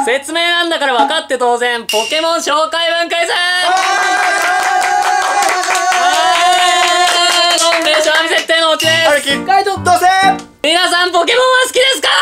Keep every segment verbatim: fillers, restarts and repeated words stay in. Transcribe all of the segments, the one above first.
説明なんだから分かって当然、ポケモン紹介文クイズ。ノンベーション網設定のオチです。 ガイドどうせ皆さんポケモンは好きですか？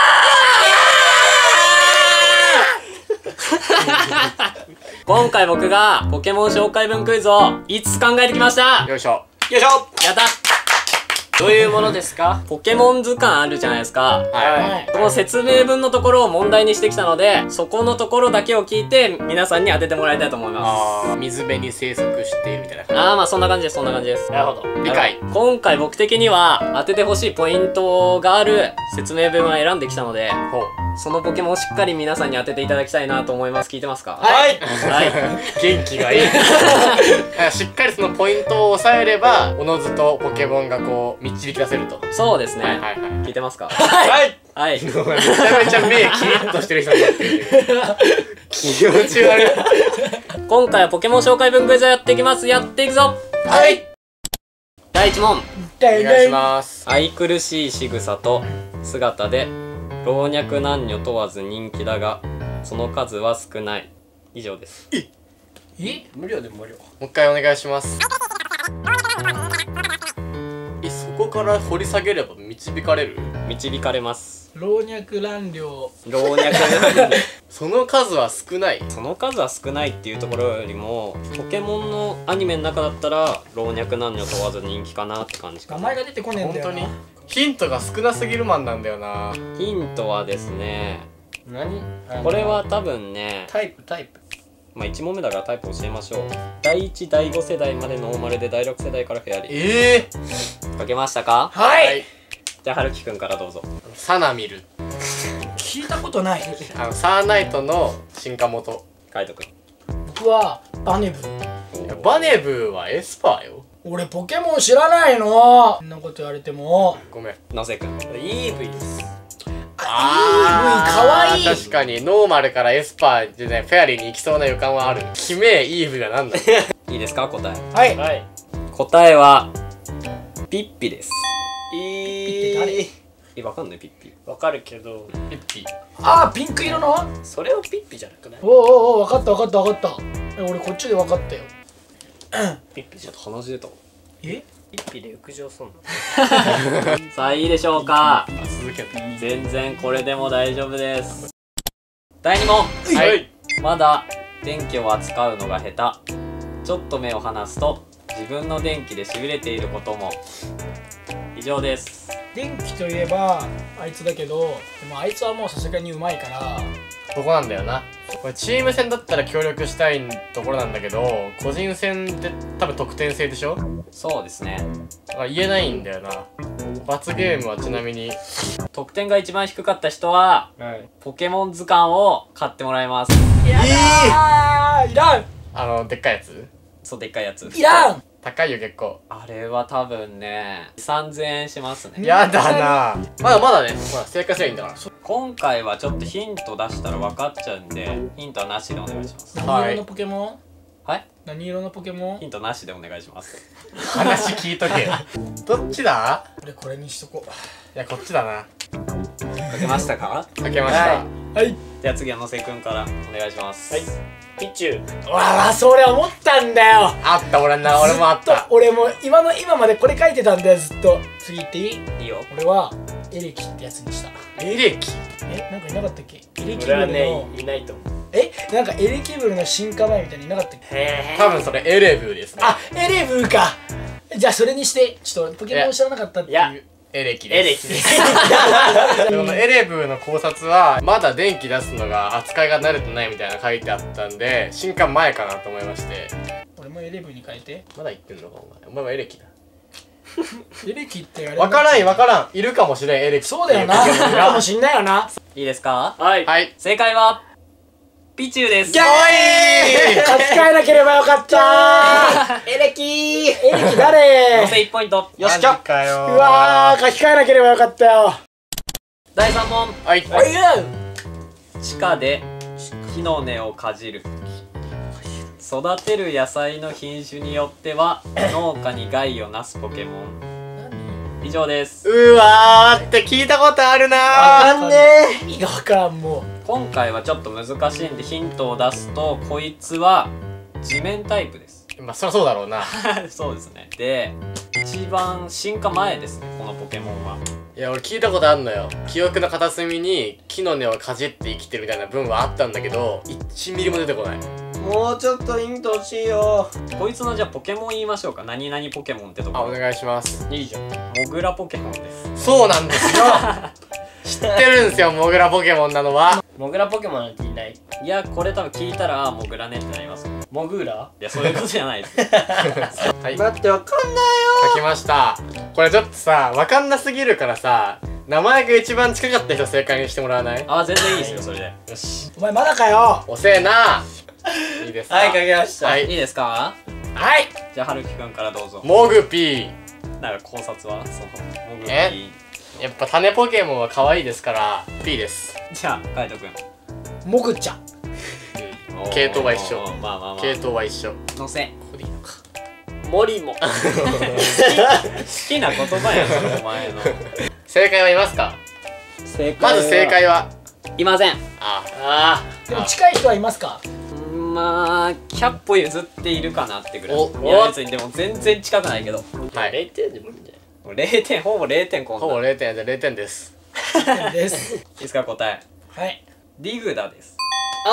今回僕がポケモン紹介文クイズをいつつ考えてきました。 よいしょよいしょやった。 どういうものですか？ ポケモン図鑑あるじゃないですか。 はいその説明文のところを問題にしてきたので、そこのところだけを聞いて皆さんに当ててもらいたいと思います。 あー水辺に生息しているみたいな感あーまあそんな感じです、そんな感じです。 なるほど。 じ理解。 今回僕的には当ててほしいポイントがある説明文を選んできたので、 ほうそのポケモンをしっかり皆さんに当てていただきたいなと思います。聞いてますか？ はいはい元気がいいしっかりそのポイントを押さえればおのずとポケモンがこう導き出せると。 そうですね、 はいはいはい聞いてますか？ はいはいめちゃめちゃ目キリッとしてる人になってる気持ち悪い今回はポケモン紹介文クイズをやっていきます。やっていくぞ。 はいだいいち問。 お願いします。 愛くるしい仕草と姿で老若男女問わず人気だがその数は少ない。以上です。 え無料で無料。 もう一回お願いします。えそこから掘り下げれば導かれる？ 導かれます。 老若男女。 老若男女その数は少ない。 その数は少ないっていうところよりも、ポケモンのアニメの中だったら老若男女問わず人気かなって感じかな。 名前が出てこねえんだよな。 本当にヒントが少なすぎるマンなんだよな。 ヒントはですね、 何？ これは多分ね、 タイプタイプ。 まあいち問目だからタイプ教えましょう。だいいちだいご世代までノーマルでだいろく世代からフェアリー。 ええ書けましたか？ は。 はいいじゃあはるきくんからどうぞ。 サナミル、 聞いたことない。 あのサーナイトの進化元。 カイトくん。 僕はバネブ。 いやバネブーはエスパーよ。 俺ポケモン知らないの。そんなこと言われても。 ごめん。 のせくん。 イーブイです。 あイーブイかわいい。 確かにノーマルからエスパーでねフェアリーに行きそうな予感はある。決めイーブがなんだ。 いいですか？答え。 はい。 はい。答えはピッピです。 ピッて誰？ え、わかんないピッピ。 わかるけど。 ピッピあーピンク色の。 それをピッピじゃなくない？ おおおお、わかったわかったわかった。え俺こっちでわかったよ。 ピッピちょっと鼻血出た。 え？ ピッピで浴場すんの？さあいいでしょうか？ あ続けて。 全然これでも大丈夫です。だいに問。 はいまだ電気を扱うのが下手。ちょっと目を離すと自分の電気でしびれていることも。以上です。 電気といえばあいつだけど、でもあいつはもうさすがにうまいから。 ここなんだよな。これチーム戦だったら協力したいところなんだけど、個人戦で多分得点制でしょ。 そうですね。 だから言えないんだよな。罰ゲームはちなみに得点が一番低かった人ははいポケモン図鑑を買ってもらいます。 いやだー、いらんあのでっかいやつそうでっかいやつ。 いらん。 高いよ結構。 あれは多分ねさんぜんえんしますね。 やだな。まだまだね、ほら正解すればいいんだから。 今回はちょっとヒント出したら分かっちゃうんで、ヒントはなしでお願いします。 何色のポケモン？ はい何色のポケモン？ ヒントなしでお願いします。 話聞いとけよ。どっちだ？ 俺これにしとこう。 いやこっちだな。 書けましたか？ 書けました。 ははい。 じゃあ次はのせくんからお願いします。 はいピチュウ。わあ、それ思ったんだよ。 あった俺な、俺もあったずっと。俺も今の今までこれ書いてたんだよずっと。次言っていい？ いいよ。 俺はエレキってやつにした。 エレキ。 え、なんかいなかったっけ？エレキブ俺はルの、 ねいないと思う。 え、なんかエレキブルの進化前みたいにいなかったっけ？ へ多分それエレブーですね。 あ、エレブーか。じゃあそれにしてちょっとポケモン知らなかったっていう。 いやエレキエです。 レキです。 このエレブーの考察はまだ電気出すのが扱いが慣れてないみたいな書いてあったんで、進化前かなと思いまして。 俺もエレブーに変えて。 まだ言ってんのかお前。お前はエレキだ。 エレキってあれわからんわからん。いるかもしれんエレキ。 そうだよな。 っていうポケモンがかもしんないよな。 いいですか？ はい。 はい。 正解はピチュウです。 ギャーおい書き換えなければよかったー。エレキー。エレキ誰？ のせいちポイント。 よしきゃかよー。 うわー、書き換えなければよかったよ。 だいさん問。 はい。 おいよ。 地下で木の根をかじる。育てる野菜の品種によっては農家に害をなすポケモン。以上です。 うわーって聞いたことあるなー。 わかんねえ。意味がわからんもう。 今回はちょっと難しいんでヒントを出すと、こいつは地面タイプですまあそりゃそうだろうな。 そうですね。で一番進化前ですね、このポケモンは。 いや俺聞いたことあんのよ。記憶の片隅に木の根をかじって生きてるみたいな文はあったんだけど、いちミリも出てこない。 もうちょっとヒント欲しいよ。 こいつのじゃあポケモン言いましょうか。何々ポケモンってところ。 あ、お願いします。 いいじゃん。 モグラポケモンです。 そうなんですよ。知ってるんですよ、モグラポケモンなのは。 モグラポケモンなんていない。 いやこれ多分聞いたらあモグラねってなりますよ。 モグラ？ いやそういうことじゃないです。 はい、 待って、わかんないよ。 書きました。これちょっとさ、わかんなすぎるからさ、名前が一番近かった人正解にしてもらわない？ あ全然いいですよそれで。 よし。 お前まだかよ。 遅えな。いいですか？ はい、書きました。 はいいいですか？ はい。 じゃあはるきくんからどうぞ。 モグピー。 なんか考察はそのモグピえー。 やっぱ種ポケモンは可愛いですから P です。 じゃあカイトくん。 もぐちゃん。 系統は一緒おーまあまあまあ。 系統は一緒。 のせ。 ここでいいのか。 モリモ。 好きな言葉やんそれお前の。 正解はいますか？ 正解はまず正解はいません。 ああでも近い人はいますか？ まあひゃっぽ譲っているかなってぐらい。 おいや別にでも全然近くないけど。 あ、 はい。 れいてんでもいいんじゃない。 れいてんほぼれいてんこんな。 ほぼいれいてんでれいてんです。 です。 いですか答え。 はい。 ディグダです。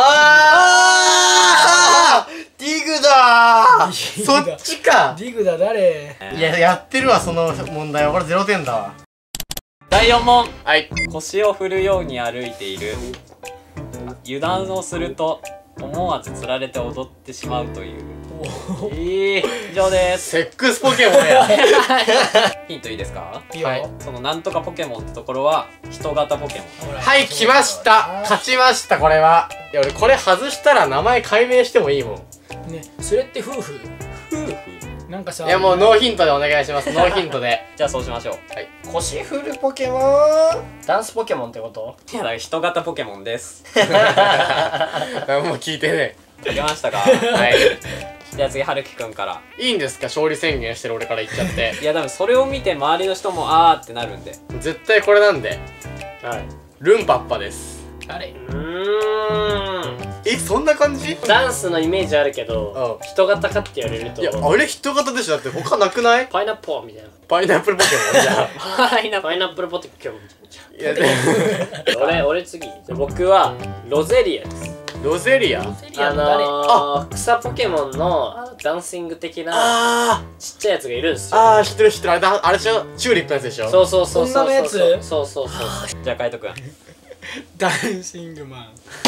あーディグだー。 そっちか。 ディグだ誰？ いややってるわその問題は。これゼロてんだわ。 だいよん問。 はい。 腰を振るように歩いている。油断をすると思わずつられて踊ってしまうという。 ええ。 以上です。 セックスポケモンや。 ヒントいいですか？ いいよ。 はいそのなんとかポケモンってところは人型ポケモン。 ほらはい来ました。勝ちましたこれは。いや俺これ外したら名前解明してもいいもん。 ね、それって夫婦？ 夫婦。 なんかさ。 いやもうノーヒントでお願いします。ノーヒントで。 じゃあそうしましょう。 腰振るポケモン。ダンスポケモンってこと？ いやだから人型ポケモンです。 もう聞いてね。 いけましたか？ はい。 じゃあ次はるきくんから。 いいんですか勝利宣言してる俺から言っちゃって。 いや多分それを見て周りの人もあーってなるんで。 絶対これなんで。 はい。 ルンパッパです。 誰？ うーん。 えそんな感じ？ ダンスのイメージあるけど、 うん人型かって言われるといやあれ人型でしょ。だって他なくない？ パイナップルみたいな。 パイナップルポケモンじゃん。 パイナップパイナップルポケモンじいやでゃん。俺、俺次。僕はロゼリアです。 ロゼリア。 ロゼリアあの誰？ のー、草ポケモンのあのダンシング的なあちっちゃいやつがいるんですーよ。 あー知ってる知ってる。あれだあれでしょチューリップのやつでしょ。 そうそうそうそう。 女のやつそうそうそうそう。 じゃあカイトくん。 ダンシングマン。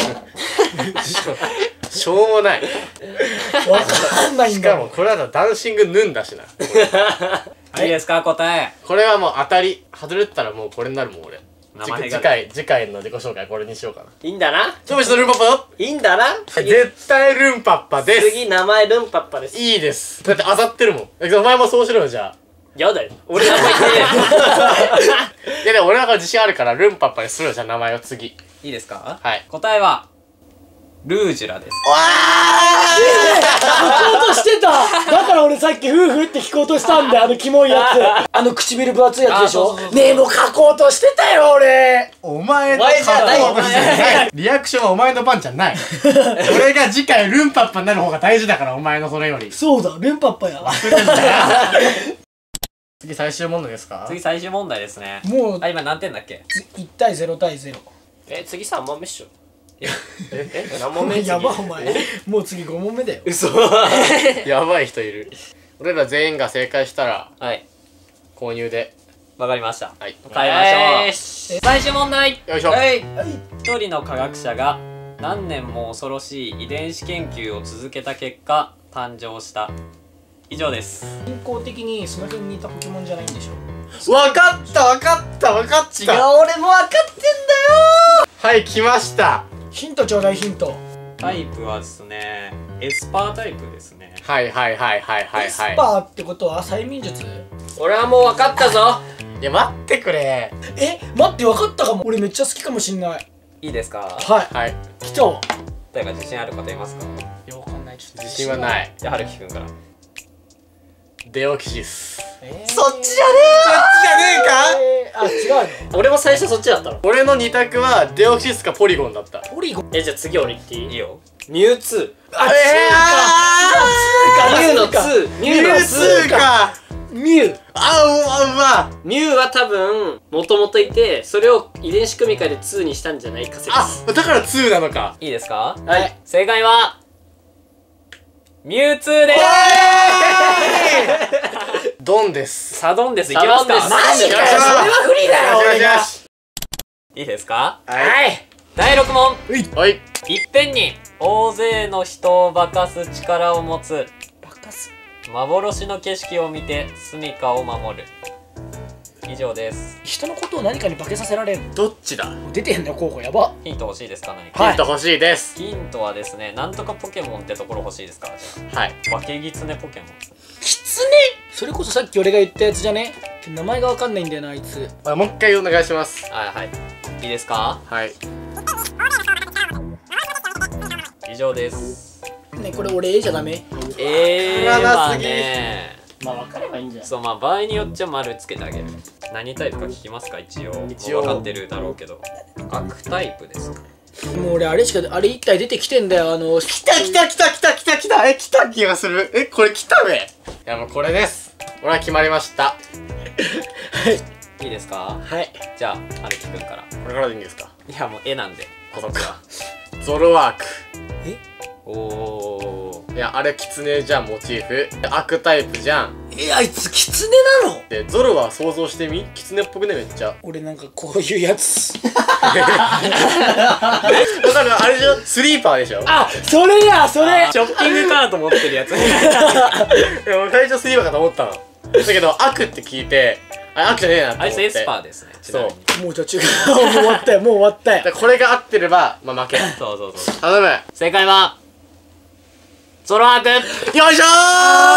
しょうもない。 わかんないんしだかもこれだとダンシングヌンだしな。 いいですか答え。 これはもう当たり。外れてたらもうこれになるもん俺。 名前が次回次回の自己紹介これにしようかな。 いいんだな。 ちょっとルンパッパ。 いいんだな。次、 絶対ルンパッパです。 次名前ルンパッパです。 いいです。だって当たってるもん。えお前もそうしろよじゃあ。 やだよ。俺名前言ってねいやでも俺らから自信あるからルンパッパにするよじゃあ名前を次。 いいですか？ はい。 答えはルージュラです。 聞こうとしてた。だから俺さっき夫婦って聞こうとしたんだよ。あのキモいやつ。あの唇分厚いやつでしょ。 あそうそうそうそうねえもう書こうとしてたよ俺。 お前お前じゃないお前。 リアクションはお前の番じゃない。俺が次回ルンパッパになる方が大事だからお前のそれより。 そうだ、ルンパッパや。 次最終問題ですか？ 次最終問題ですね。 もうあ今何点だっけ？ いち対ゼロ対ゼロ。 え、次さん問目っしょ。 ええ、何問目？次やばお前。もう次ご問目だよ。 嘘。 やばい人いる。俺ら全員が正解したらはい購入で。 わかりました。 はい。 変えましょう。 よし。 最終問題。 よいしょ。 はい。一人の科学者が何年も恐ろしい遺伝子研究を続けた結果誕生した。以上です。 人工的にその辺にいたポケモンじゃないんでしょ。 わかったわかったわかった。 違う、俺も分かってんだよ。 はい来ました。 ヒントちょうだいヒント。 タイプはですね、エスパータイプですね。 はいはいはいはいはいエスはい。 パーってことは催眠術？ 俺はもう分かったぞ。 いや待ってくれ。 え、待って分かったかも。俺めっちゃ好きかもしんない。 いいですか？ はい。 はい。 来たわ。 誰か自信ある方いますか？ いや、わかんない。ちょっと自信はない。 じゃあ、はるきくんから。 デオキシス。 そっちじゃねえか。 えー、あ、違うの。 俺も最初そっちだったの。 俺の二択はデオキシスかポリゴンだった。 ポリゴン。 え、じゃあ次俺言っていい？ いいよ。 ミュウツあ、 ー。ミュウのツー。ミュウのツーか。 か。 ミュウ。 あうわうわ。 ミュウは多分もともといて、それを遺伝子組み換えでツーにしたんじゃないか説。 あ、だからツーなのか。 いいですか？ はい。 正解はミュウツーです。 ドンです。 サドンデスいきますか？ サドンデスマジかよ、それは不利だよ、俺が。 いいですか？ はいだいろく問。 はい。 いっぺんに大勢の人を化かす力を持つバカす。 幻の景色を見て住処を守る。以上です。 人のことを何かに化けさせられるの。 どっちだ。 出てんだよ、候補やば。 ヒント欲しいですか？何か。 はいヒント欲しいです。 ヒントはですね、なんとかポケモンってところ欲しいですか？じゃはい。 あ化けギツネポケモン。 キツネ。それこそさっき俺が言ったやつじゃね。名前がわかんないんだよな、あいつ。 あ、もう一回お願いします。 はいはい。いいですか？ はい。 以上です。 ね、これ俺 A じゃダメ。 えー、 わからまあなすぎね。 まあ分かればいいんじゃない？ そう、まあ場合によっちゃ丸つけてあげる。何タイプか聞きますか？一応。 一応分かってるだろうけど。悪タイプですか？ もう俺あれしか、あれ一体出てきてんだよ、あの。 来た来た来た来た来た来た。え、来た気がする。え、これ来たべ。いやもうこれです。俺は決まりました。 いいですか？ はい。 じゃあ、はるきくんから。 これからでいいんですか。 いや、もう絵なんで。 あ、そっか。ゾロワーク。 おー。 いや、あれキツネじゃん、モチーフ。悪タイプじゃん。 え、あいつキツネなの？ で、ゾロは想像してみ。キツネっぽくね、めっちゃ。 俺なんかこういうやつ。 わかる？あれでしょ、スリーパーでしょ。 あ、それや、それ。 ショッピングカート持ってるやつ。 いや、俺最初スリーパーかと思ったの。だけど、悪って聞いて、あれ悪じゃねえなって思って。 あいつエスパーですね。ちなみにもうじゃあ違う。もう終わったよ、もう終わったよ。 だからこれが合ってれば、まあ負け。 そうそうそう。 頼む。 正解は、ゾロワーク。 よいしょー。